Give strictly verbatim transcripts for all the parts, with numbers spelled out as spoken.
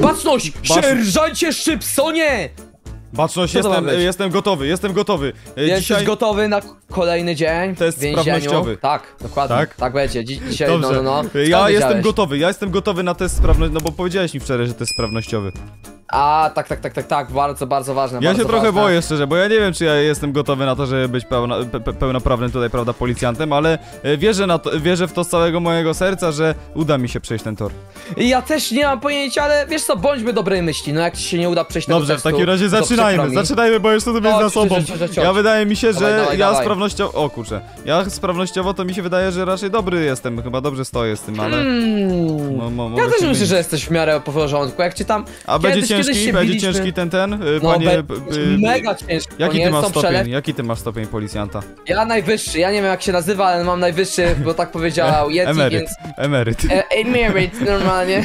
Baczność! Bacz- Sierżancie Szczypsonie! Baczność, Co to ma jestem, być? jestem gotowy, jestem gotowy. E, Jesteś Dzisiaj... gotowy na kolejny dzień Test w więzieniu? sprawnościowy. Tak, dokładnie. Tak? Tak, będzie. Dzi dzisiaj, Dobrze. no, no, no. Skąd Ja wiedziałeś? jestem gotowy, ja jestem gotowy na test sprawności, no bo powiedziałeś mi wczoraj, że to jest sprawnościowy. A, tak, tak, tak, tak, tak, bardzo, bardzo ważne. Ja bardzo się trochę ważne. boję szczerze, bo ja nie wiem, czy ja jestem gotowy na to, żeby być pełna, pe, pe, pełnoprawnym tutaj, prawda, policjantem, ale e, wierzę, na to, wierzę w to z całego mojego serca, że uda mi się przejść ten tor. Ja też nie mam pojęcia, ale wiesz co, bądźmy dobrej myśli, no jak ci się nie uda przejść tego Dobrze, w testu, takim razie to przykro zaczynajmy, mi. zaczynajmy, bo jeszcze to będzie Chodź, za sobą. chodź, chodź, chodź, chodź. Ja wydaje mi się, że Dawaj, dawaj, ja dawaj. sprawnościowo, o kurczę, ja sprawnościowo to mi się wydaje, że raczej dobry jestem, chyba dobrze stoję z tym, ale... Mm. Mo, mo, Ja mogę też się myślę, mylić. że jesteś w miarę po porządku, jak cię tam A kiedyś, będzie kiedyś ciężki, się będzie biliśmy. ciężki ten, ten, y, No, panie... be, p- y, mega ciężko, Jaki nie? ty masz Są stopień, przelew. jaki ty masz stopień policjanta? Ja najwyższy, ja nie wiem jak się nazywa, ale mam najwyższy, bo tak powiedział Yeti, Emeryt, więc... emeryt. E, emeryt, normalnie.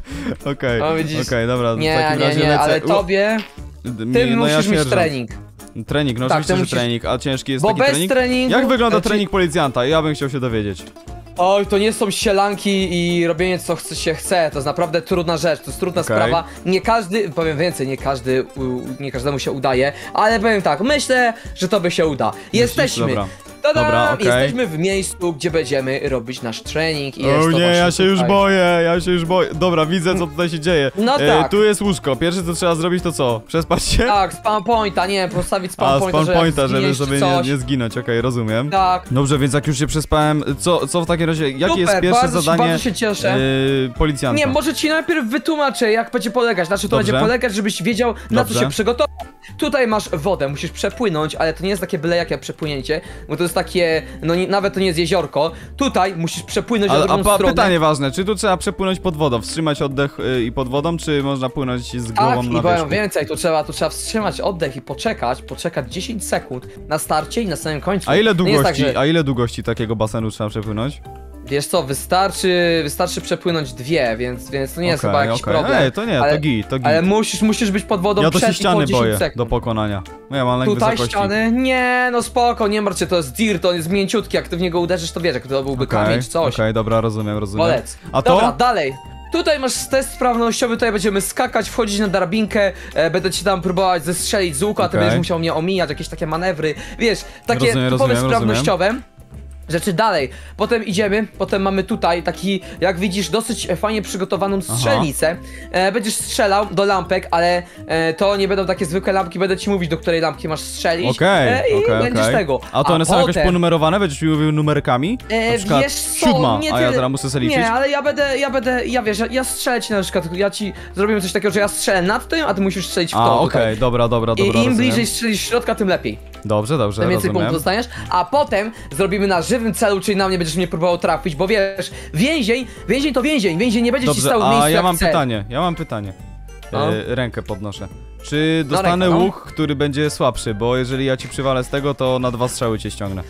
Okej, No, okej, widzisz. dobra, w Nie, takim nie, razie nie, lecę. ale U- tobie, Mi- ty no ja musisz mieć sierżant. trening. Trening, no Tak, oczywiście, ty że musisz- trening, a ciężki jest Bo taki bez trening? treningu... Jak wygląda znaczy- trening policjanta? Ja bym chciał się dowiedzieć. Oj, to nie są sielanki i robienie co chce, się chce, to jest naprawdę trudna rzecz, to jest trudna Okej. sprawa. Nie każdy, powiem więcej, nie każdy, u, nie każdemu się udaje, ale powiem tak, myślę, że to by się uda. Jesteśmy. Dobra. Tada! Dobra, okej. Jesteśmy w miejscu, gdzie będziemy robić nasz trening i jest O to nie, właśnie ja się już tutaj. boję, ja się już boję. Dobra, widzę co tutaj się dzieje. No E, tak. Tu jest łóżko, pierwsze co trzeba zrobić to co? Przespać się? Tak, spam pointa, nie, postawić spam A, pointa, spawn że jak pointa, żeby zginiesz sobie czy nie, coś. nie zginąć, okej, rozumiem. Tak. Dobrze, więc jak już się przespałem, co, co w takim razie, jakie Super, jest pierwsze bardzo się- zadanie bardzo się cieszę. e, policjanta? Nie, może ci najpierw wytłumaczę, jak będzie polegać, na czym to Dobrze. będzie polegać, żebyś wiedział, na co Dobrze. się przygotować. Tutaj masz wodę, musisz przepłynąć, ale to nie jest takie byle jakie przepłynięcie, bo to jest takie, no nie, nawet to nie jest jeziorko. Tutaj musisz przepłynąć Ale, na a drugą pa, stronę. pytanie ważne, czy tu trzeba przepłynąć pod wodą, wstrzymać oddech y, i pod wodą, czy można płynąć z głową Tak, na i powiem wierzchu? więcej, tu trzeba, tu trzeba wstrzymać oddech i poczekać, poczekać dziesięć sekund na starcie i na samym końcu. A ile To nie jest długości, tak, że, a ile długości takiego basenu trzeba przepłynąć? wiesz co, wystarczy, wystarczy przepłynąć dwie, więc, więc to nie jest Okej, chyba jakiś okej. problem. Ej, to nie, ale, to git, to git. Ale musisz, musisz być pod wodą Ja to się przed i po ściany dziesięć boję sekund. do pokonania. No ja mam lęk Tutaj wysokości. ściany? Nie, no spoko, nie martw się, to jest dirt, on jest mięciutki, jak ty w niego uderzysz, to wiesz, jak to byłby Okej, kamień czy coś. Okej, dobra, rozumiem, rozumiem. Bolec. A to? Dobra, dalej. Tutaj masz test sprawnościowy, tutaj będziemy skakać, wchodzić na drabinkę, e, będę ci tam próbować zestrzelić z łuka, ty Okej. będziesz musiał mnie omijać, jakieś takie manewry, wiesz, takie Rozumiem, typowe rozumiem, sprawnościowe. Rzeczy dalej. Potem idziemy, potem mamy tutaj taki, jak widzisz, dosyć fajnie przygotowaną strzelnicę. E, będziesz strzelał do lampek, ale e, to nie będą takie zwykłe lampki, będę ci mówić, do której lampki masz strzelić. Okej, e, I okej, będziesz okej. tego. A to one są jakoś potem- ponumerowane? Będziesz mi mówił numerkami? E, Na przykład wiesz co, siódma, nie a ja tyle- teraz muszę sobie liczyć? Nie, ale ja będę, ja będę, ja wiesz, ja, ja strzelę ci na przykład, ja ci zrobimy coś takiego, że ja strzelę nad tym, a ty musisz strzelić w to A, tutaj. okej, dobra, dobra, I dobra, im rozumiem. bliżej strzelisz w środka, tym lepiej. Dobrze, dobrze, Tym więcej rozumiem. punktów dostaniesz, a potem zrobimy na żywym celu, czyli na mnie będziesz mnie próbował trafić, bo wiesz, więzień, więzień to więzień, więzień nie będzie ci Dobrze, stał w miejscu a ja jak mam cel. pytanie, ja mam pytanie. No. E, rękę podnoszę. Czy dostanę rękę, no. łuk, który będzie słabszy? Bo jeżeli ja ci przywalę z tego, to na dwa strzały cię ściągnę.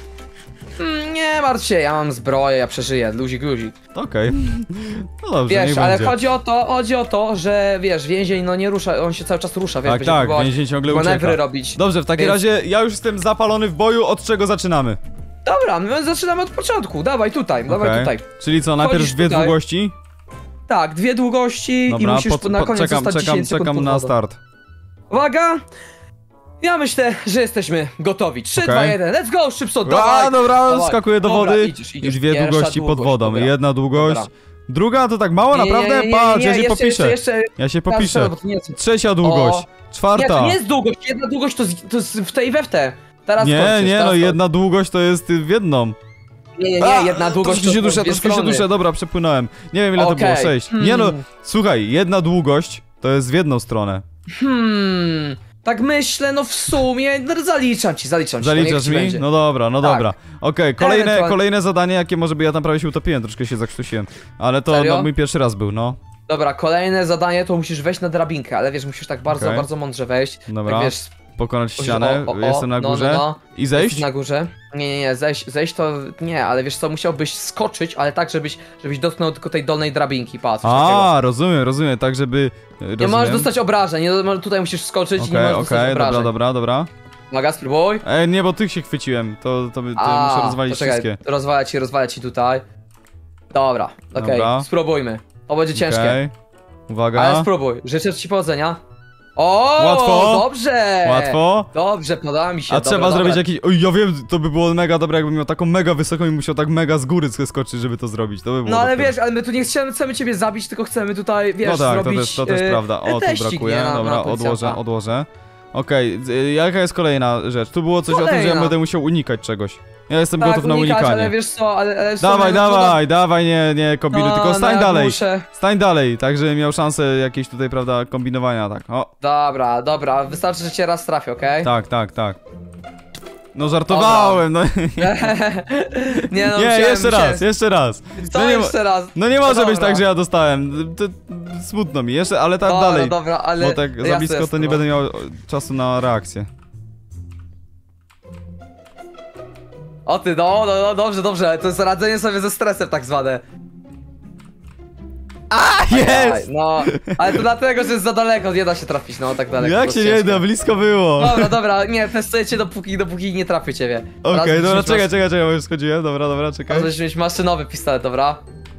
Mm, nie martw się, ja mam zbroję, ja przeżyję, luzik, luzik. Okej. No dobrze, Wiesz, niech ale będzie. chodzi o to, chodzi o to, że wiesz, więzień no nie rusza, on się cały czas rusza, wiesz, Tak, będzie tak, próbować więzień ciągle manewry ucieka. robić. Dobrze, w takim Więc- razie ja już jestem zapalony w boju, od czego zaczynamy? Dobra, my zaczynamy od początku, dawaj tutaj, dawaj Okej. tutaj. Czyli co, najpierw Chodzisz dwie tutaj. długości? Tak, dwie długości i Dobra, musisz pod- na pod- koniec czekam, zostać czekam, dziesięć sekund czekam pod na wodą. start. Uwaga! Ja myślę, że jesteśmy gotowi. trzy, Okej. dwa, jeden, let's go, szybko, A, dawaj! dobra, dawaj. skakuję do Dobra, wody idziesz, idziesz. i dwie Pierwsza długości pod długość, wodą. dobra. Jedna długość. Dobra. Druga to tak mało, Nie, nie, naprawdę? nie, nie, Patrz, nie, ja się jeszcze, popiszę. Jeszcze, jeszcze, Ja się Teraz popiszę. strzelę, bo to nie jest- Trzecia długość. O. Nie, Czwarta. to nie jest długość, jedna długość to, z, to jest w tej i we w te. Teraz Nie, kończysz, nie, teraz no kończysz. jedna długość to jest w jedną. Nie, nie, A, nie, jedna długość Troszkę się to duszę, dwie troszkę się strony. duszę, dobra, przepłynąłem. Nie wiem ile to Okej. było, sześć. Nie no, słuchaj, jedna długość to jest w jedną stronę. Hmm, tak myślę, no w sumie, no zaliczam ci, zaliczam ci. to niech Zaliczasz ci mi? będzie. No dobra, no Tak. dobra. Okej, kolejne, Ewentualnie. kolejne zadanie, jakie może by ja tam prawie się utopiłem, troszkę się zakrztusiłem. Ale to Serio? no, mój pierwszy raz był, no. Dobra, kolejne zadanie to musisz wejść na drabinkę, ale wiesz, musisz tak bardzo, Okej. bardzo mądrze wejść. Dobra. Tak wiesz, Pokonać Musisz- ścianę, o, o, o, jestem na no, górze. no, no. I zejść? jesteś na górze. Nie, nie, nie, zejść, zejść to nie, ale wiesz co, musiałbyś skoczyć, ale tak, żebyś, żebyś dotknął tylko tej dolnej drabinki, patrz, coś takiego. A, rozumiem, rozumiem, tak żeby... Nie możesz dostać obrażeń, nie, tutaj musisz skoczyć i nie Okej, możesz dostać okej, obrażeń. dobra, dobra, dobra. Uwaga, spróbuj. Ej, nie, bo tych się chwyciłem, to, to, to A, muszę rozwalić to czekaj, wszystkie. rozwalę ci, rozwalę ci tutaj. Dobra, okej, Dobra. spróbujmy. To będzie ciężkie. Okej. Uwaga. Ale spróbuj, życzę ci powodzenia. O, Łatwo. dobrze! Łatwo. Dobrze, podoba mi się. A dobra, trzeba dobra. zrobić jakiś... Oj, ja wiem, to by było mega dobre, jakbym miał taką mega wysoką i musiał tak mega z góry skoczyć, żeby to zrobić. To by było No ale dobre. wiesz, ale my tu nie chcemy, chcemy ciebie zabić, tylko chcemy tutaj, wiesz, No tak, to zrobić też, to też e, prawda. O, tu teścik, brakuje. nie, na, Dobra, na odłożę, policjanta. odłożę. Okej, y, jaka jest kolejna rzecz? Tu było coś o tym, że ja Kolejna. będę musiał unikać czegoś. Ja jestem Tak, gotów na unikać, unikanie. ale wiesz co, ale... ale Dawaj, no, dawaj, dawaj, nie, nie kombinuj, no, tylko stań no, dalej. Muszę. Stań dalej, tak żebym miał szansę jakieś tutaj, prawda, kombinowania, tak. O, Dobra, dobra, wystarczy, że cię raz trafię, okej? tak, tak, tak. No żartowałem, no. Nie no, Nie, musiałem, jeszcze musiałem. raz, jeszcze raz. Co No nie, mo- jeszcze raz? no nie może No być dobra. tak, że ja dostałem. To, smutno mi, jeszcze, ale tak Dobra, dalej. dobra, ale... Bo tak za jasne blisko jest, to nie no. będę miał czasu na reakcję. O ty, no, no, no, dobrze, dobrze, to jest radzenie sobie ze stresem tak zwane. A, jest! No, ale to dlatego, że jest za daleko, nie da się trafić, no, tak daleko. Jak to się jest nie ciężko. da, blisko było. Dobra, dobra, nie, testuję cię dopóki, dopóki nie trafię ciebie. Okej, dobra, czekaj, czekaj, czekaj, bo już schodziłem, dobra, dobra, czekaj. Możesz mieć maszynowy pistolet, dobra?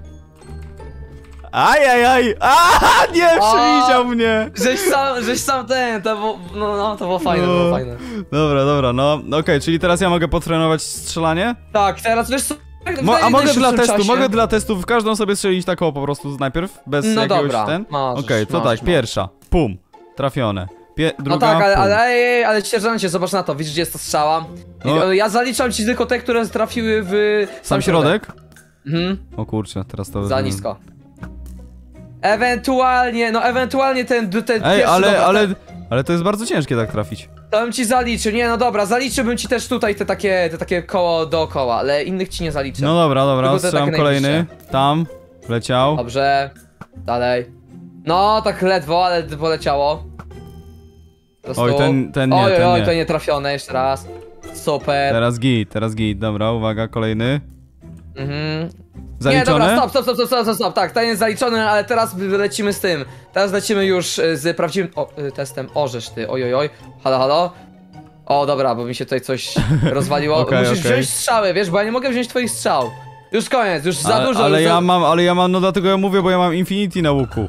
Ajajaj! A, nie, przewidział mnie! Żeś sam, żeś sam ten, to było, no, no, to było fajne, to No. było fajne. Dobra, dobra, no, okej, czyli teraz ja mogę potrenować strzelanie? Tak, teraz wiesz co? Mo a mogę dla testu, czasie. mogę dla testu w każdą sobie strzelić taką po prostu najpierw, bez No jakiegoś dobra, ten? możesz, Okej, to możesz, tak, pierwsza, pum, trafione. Pie No druga, tak, ale, pum. ale, ale, ale sierżancie, zobacz na to, widzisz gdzie jest ta strzała? No. Ja zaliczam ci tylko te, które trafiły w Sam środek? Mhm, O kurczę, teraz to... za nisko. Ewentualnie, no ewentualnie ten, ten Ej, pierwszy, ale, dobra, ale, ten, ale to jest bardzo ciężkie tak trafić. to bym ci zaliczył, nie no dobra, zaliczyłbym ci też tutaj te takie, te takie koło dookoła, ale innych ci nie zaliczę. No dobra, dobra, Tylko te strzelam takie kolejny. Tam, leciał. Dobrze, dalej. No, tak ledwo, ale poleciało. Po prostu. Oj, ten- ten nie, oj, ten oj, nie. to nie trafione, jeszcze raz. Super. Teraz git, teraz git, dobra, uwaga, kolejny. Mhm. Zaliczone? Nie, dobra, stop, stop, stop, stop, stop, stop, tak, ten jest zaliczony, ale teraz lecimy z tym. Teraz lecimy już y, z prawdziwym o, y, testem. Orzesz ty, oj, oj, oj. Halo, halo. O, dobra, bo mi się tutaj coś rozwaliło. Okej, Musisz okej. wziąć strzały, wiesz, bo ja nie mogę wziąć twoich strzał. Już koniec, już za ale, dużo. ale już ja za... mam, ale ja mam, no dlatego ja mówię, bo ja mam Infinity na łuku.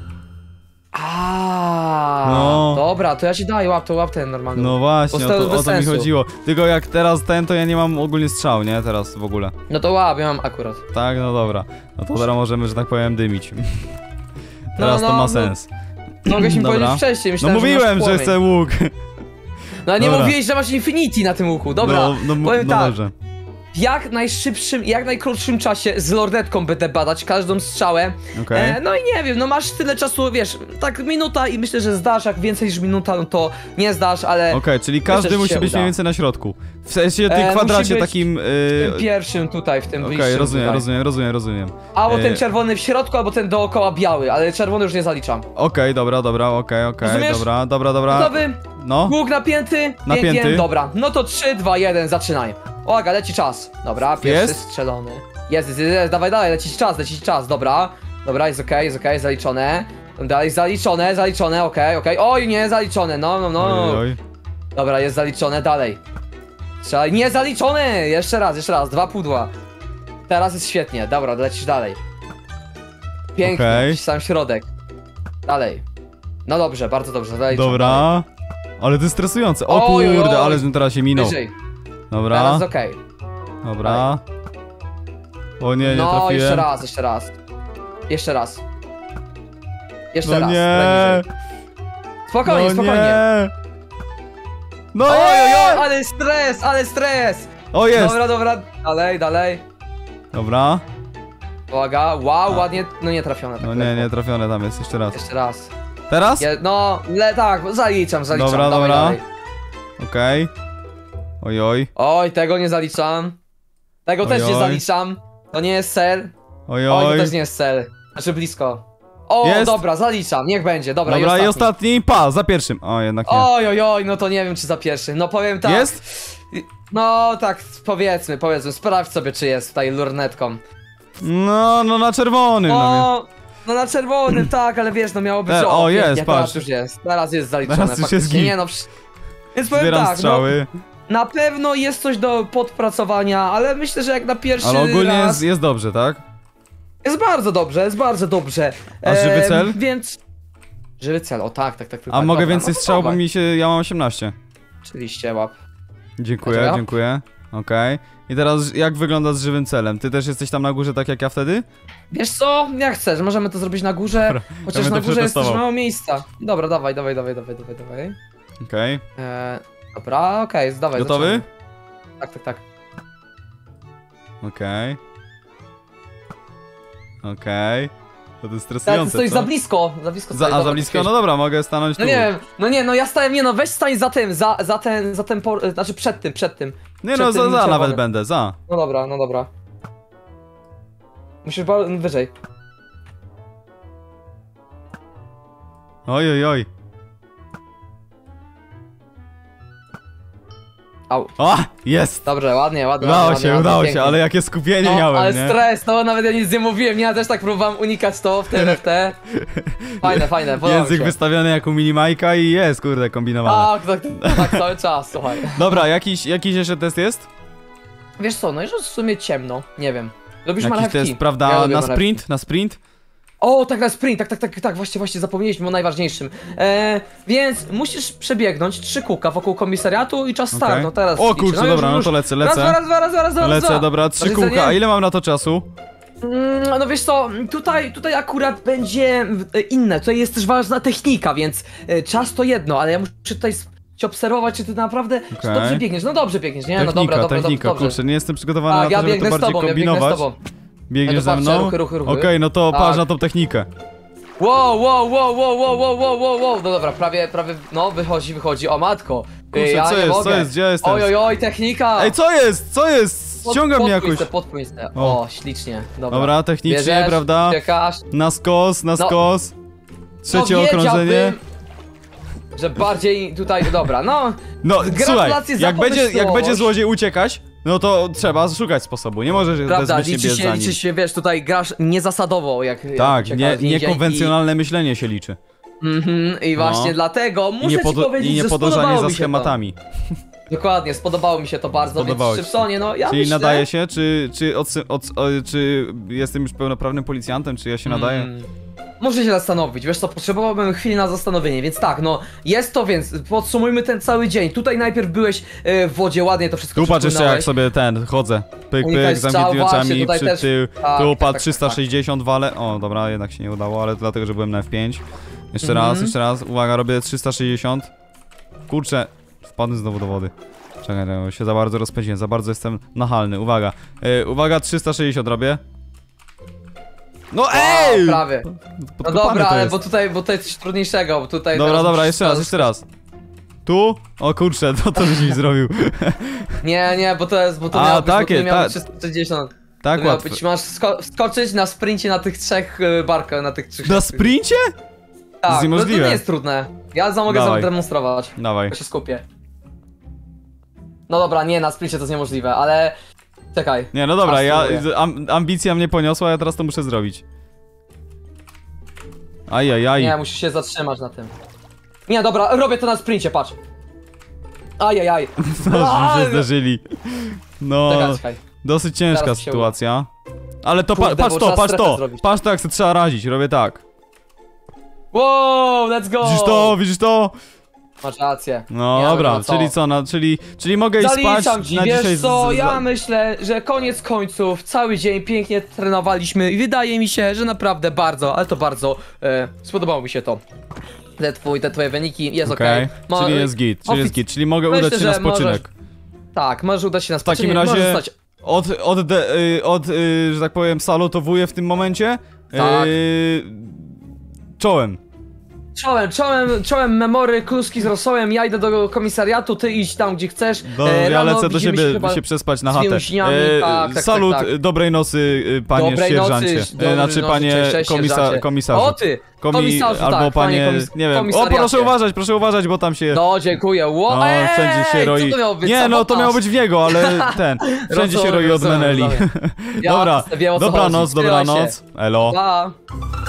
A, No. dobra, to ja ci daję, łap to, łap ten normalny. No właśnie, o Bo to to, bez o to mi sensu. chodziło. Tylko jak teraz ten, to ja nie mam ogólnie strzał, nie? Teraz w ogóle. No to łap, ja mam akurat. Tak, no dobra. No to teraz możemy, że tak powiem, dymić. Teraz no, to ma no. sens. Mogłeś mi Dobra. powiedzieć wcześniej, No myślałem, mówiłem, że, masz że płomień. chcę łuk. No nie Dobra. mówiłeś, że masz Infinity na tym łuku, dobra. No, no, no, powiem no tak, dobrze. w jak najszybszym, jak najkrótszym czasie z lordetką będę badać każdą strzałę. Okej. E, no i nie wiem, no masz tyle czasu, wiesz, tak minuta i myślę, że zdasz, jak więcej niż minuta, no to nie zdasz, ale Okej, czyli każdy że musi się być uda. mniej więcej na środku. W sensie tym E, kwadracie musi być takim... w Yy... tym pierwszym tutaj, w tym Okej, bliższym rozumiem, tutaj. rozumiem, rozumiem, rozumiem. Albo E, ten czerwony w środku, albo ten dookoła biały, ale czerwony już nie zaliczam. Okej, dobra, dobra, okej, okej, Rozumiesz? dobra, dobra, dobra. Gotowy? No, Łuk napięty? Napięty. Pięknie, dobra. No to trzy, dwa, jeden, zaczynaj. Uwaga, leci czas. Dobra, pierwszy Jest? strzelony. Jest, jest, jest, dawaj, dawaj, leci czas, leci czas, dobra. Dobra, jest okej, jest okej, zaliczone. Dalej, zaliczone, zaliczone, okej, okej. Oj, nie, zaliczone, no, no, no. oj, oj. Dobra, jest zaliczone, dalej. Strzelaj, nie, zaliczone! Jeszcze raz, jeszcze raz, dwa pudła. Teraz jest świetnie, dobra, lecisz dalej. Pięknie, Okej. sam środek. Dalej. No dobrze, bardzo dobrze, zaliczone. Dobra. Ale to jest stresujące. O Oj, oj, kurde, oj. ale żebym teraz się minął. Wyżej, Dobra, teraz jest okej. dobra. O nie, nie No, trafiłem. jeszcze raz, jeszcze raz. Jeszcze raz. Jeszcze No raz. nie. trochę niżej. Spokojnie, No spokojnie. nie. No Oj, oj, oj, nie! ale stres, ale stres. O jest! Dobra, dobra, dalej, dalej. Dobra. Uwaga, wow, ładnie, no nie trafione. tak No nie, lekko. nie trafione tam jest, jeszcze raz. Jeszcze raz. Teraz? Je, no, le, tak, zaliczam, zaliczam. Dobra, dawaj, dobra. dalej. Okej. Oj, oj. Oj, tego nie zaliczam. Tego Oj, też nie oj. zaliczam. To nie jest cel. Oj, Oj, to oj. też nie jest cel. Znaczy blisko. O, Jest. dobra, zaliczam, niech będzie, dobra, Dobra, i i ostatni. ostatni, pa, za pierwszym. O, jednak nie. Oj, oj, oj, no to nie wiem czy za pierwszy. No powiem tak. Jest? No tak, powiedzmy, powiedzmy, sprawdź sobie czy jest tutaj lornetką. No, no na czerwonym. No, O, no na czerwonym, tak, ale wiesz, no miało być. E, o, o, jest, pięknie, patrz. teraz już jest. Teraz jest zaliczone. Teraz już jest faktycznie. git. Nie no, przy... Więc powiem Zbieram tak, strzały. no, na pewno jest coś do podpracowania, ale myślę, że jak na pierwszy Ale ogólnie raz... jest, jest dobrze, tak? Jest bardzo dobrze, jest bardzo dobrze. A żywy cel? Więc Żywy cel, o tak, tak, tak. tak A tak, mogę dobra, więcej no to strzał, bo dawaj. mi się... ja mam osiemnaście. Oczywiście, łap. Dziękuję, Dobra. dziękuję. Okej. I teraz jak wygląda z żywym celem? Ty też jesteś tam na górze tak jak ja wtedy? Wiesz co, jak chcesz, możemy to zrobić na górze, Dobra, chociaż ja na będę górze jest też przetestował. mało miejsca. Dobra, dawaj, dawaj, dawaj, dawaj, dawaj, dawaj. Okej. Eee, dobra, okej, okay, zdawaj. Gotowy? zaczynamy. Tak, tak, tak. Okej. Okej. To jest Tak, ty stresujące, stoisz co? za blisko, za blisko Za, stoisz, a dobra, za blisko? to No dobra, mogę stanąć tu. No nie wiem, no nie, no ja stałem, nie no, weź stań za tym, za, za ten, za ten, por, znaczy przed tym, przed tym. Nie przed no, za, tym za nawet czerwonym. będę, za. No dobra, no dobra. Musisz ba- wyżej. Oj, oj, oj. Au. O! Jest! Dobrze, ładnie, ładnie. Udało ładnie, się, ładnie, udało pięknie. się, ale jakie skupienie No, miałem, ale nie? stres, no nawet ja nic nie mówiłem, ja też tak próbowałem unikać to w te, w te. Fajne, fajne, podoba mi Język się. wystawiony jak u minimajka i jest, kurde, kombinowane. Tak, tak, tak, cały czas, słuchaj. Dobra, jakiś, jakiś jeszcze test jest? Wiesz co, no już w sumie ciemno, nie wiem. Lubisz Jakiś marchewki? test, prawda, Ja lubię na marchewki. sprint? Na sprint? O, tak, na sprint, tak, tak, tak, tak, właśnie, właśnie zapomnieliśmy o najważniejszym. E, więc musisz przebiegnąć trzy kółka wokół komisariatu i czas start, Okej. no teraz O liczy. kurczę, no, dobra, już, no już. to lecę, Raz, lecę. raz, raz, raz, raz, raz, Lecę, raz. dobra, trzy Do kółka, widzenia. a ile mam na to czasu? Mm, no wiesz co, tutaj, tutaj akurat będzie e, inne, tutaj jest też ważna technika, więc e, czas to jedno, ale ja muszę tutaj s- cię obserwować, czy ty naprawdę czy Okej. dobrze biegniesz. No dobrze biegniesz, nie? Technika, no dobra, dobra, technika, dobrze. kurczę, nie jestem przygotowany Tak, na to, ja żeby to biegnę z bardziej tobą, ja biegnę z kombinować. tobą. Biegniesz Ja ze to patrzę, mną? ruchy, ruchy, ruchy. Okej, no to Tak. patrz na tą technikę. Wow, wow, wow, wow, wow, wow, wow, wow, wow, no dobra, prawie, prawie, no wychodzi, wychodzi, o matko. Kurczę, ja co nie jest, mogę. co jest, gdzie ja jestem? Oj, oj, oj, technika. Ej, co jest, co jest? Pod- Ściąga mnie podpój jakoś. se, podpój se. O. O, ślicznie, dobra. Dobra, technicznie, Bierzesz, prawda? uciekasz. Na skos, na No. skos. Trzecie No, okrążenie. wiedziałbym, że bardziej tutaj, dobra, no. No, słuchaj, Gratulacje za jak będzie, jak pomysłowość. będzie złodziej uciekać, no to trzeba szukać sposobu. Nie możesz Prawda, bezmyślnie liczy biec się, za nim. liczy się, wiesz, tutaj grasz niezasadowo, jak jak Tak, uciekałeś nie, z więzień niekonwencjonalne myślenie się liczy. I, mhm, i właśnie No. dlatego I muszę nie, ci podo- powiedzieć, i nie że podążanie spodobało za mi się to. schematami. Dokładnie, spodobało mi się to bardzo, Podobało więc ci się. Szybsonie, no ja Czyli myślę... nadaje się, czy, czy, odsy- od, o, czy jestem już pełnoprawnym policjantem, czy ja się nadaję? Mm, Muszę się zastanowić, wiesz co, potrzebowałbym chwili na zastanowienie, więc tak, no jest to, więc podsumujmy ten cały dzień. Tutaj najpierw byłeś e, w wodzie, ładnie to wszystko Tu patrz jeszcze jak przepłynąłeś. sobie ten, chodzę. Pyk, Unikaj pyk, strzał, zamkniętymi właśnie, oczami, tutaj przy też- tył, tak, tu tak, padł tak, trzysta tak. sześćdziesiąt wale. O, dobra, jednak się nie udało, ale dlatego, że byłem na F pięć. Jeszcze Mhm. raz, jeszcze raz, uwaga, robię trzysta sześćdziesiąt. Kurczę, wpadłem znowu do wody. Czekaj, czekaj, się za bardzo rozpędziłem, za bardzo jestem nachalny, uwaga. Yy, uwaga, trzysta sześćdziesiąt robię. No ej! A, prawie. No Podkopane dobra, to ale jest. bo tutaj, bo tutaj coś trudniejszego, bo tutaj... Dobra, teraz dobra, musisz jeszcze raz, to- jeszcze raz. Tu? O kurczę, to to żeś mi zrobił. Nie, nie, bo to jest, bo to A, miało być, takie, bo to miało ta- być trzysta sześćdziesiąt. Tak To miało łatwo. być, masz sko skoczyć na sprincie na tych trzech y, barkach, na tych trzech... Na sprincie? Tak, jest no, to niemożliwe. nie jest trudne. Ja za mogę Dawaj. zademonstrować. Dawaj. Ja się skupię. No dobra, nie, na sprincie to jest niemożliwe, ale... Czekaj. Nie, no dobra, A, ja, spróbuję. am, ambicja mnie poniosła, ja teraz to muszę zrobić. Ajajaj. Nie, musisz się zatrzymać na tym. Nie, dobra, robię to na sprincie, patrz. Ajajaj. Noż się zderzyli. No, Czekaj, czekaj. dosyć ciężka Zaraz się sytuacja. Ale to pa, Kurde, patrz bo to, trzeba patrz strefę to. zrobić. Patrz to, jak się trzeba razić, robię tak. Wow, let's go! Widzisz to, widzisz to? Masz rację. No Nie, dobra, no co? czyli co, no, czyli, czyli mogę iść spać Zaliczam ci, na wiesz dzisiaj. co, z- z- ja myślę, że koniec końców, cały dzień pięknie trenowaliśmy i wydaje mi się, że naprawdę bardzo, ale to bardzo e, spodobało mi się to. Te, twój, te twoje wyniki, jest okej. Okej, Ma- czyli jest git, czyli jest ofic- git, czyli mogę Myślę, udać się na że możesz- spoczynek. Tak, możesz udać się na W takim spoczynek, razie- możesz stać... Od, od, de, y, od y, że tak powiem, salutowuję w tym momencie. Tak. Y, czołem. Czołem, czołem, czołem memory, kluski z rosołem, ja idę do komisariatu, ty idź tam gdzie chcesz. Do, E, ja rano lecę do widzimy siebie, się chyba się przespać na z chatę. więźniami, tak, tak, salut, tak, tak. dobrej nocy, y, panie Dobrej nocy, sierżancie. dobrej E, znaczy, nocy, panie cześć, cześć, komisa, sierżancie. komisarzu. O ty! Komi, Komisarzu, albo tak, panie, panie komis- nie wiem. O, komisariacie. proszę uważać, proszę uważać, bo tam się... No, dziękuję. Ło, No, ej, wszędzie się roi. Co to miało być? Nie, no to Sabotaż. miało być w jego, ale ten. Wszędzie się Rozumiem, roi od rozumiem, Meneli. rozumiem. Ja Dobra, wiem, o co dobranoc, chodzi. Trzymaj się. dobranoc. Elo. Pa.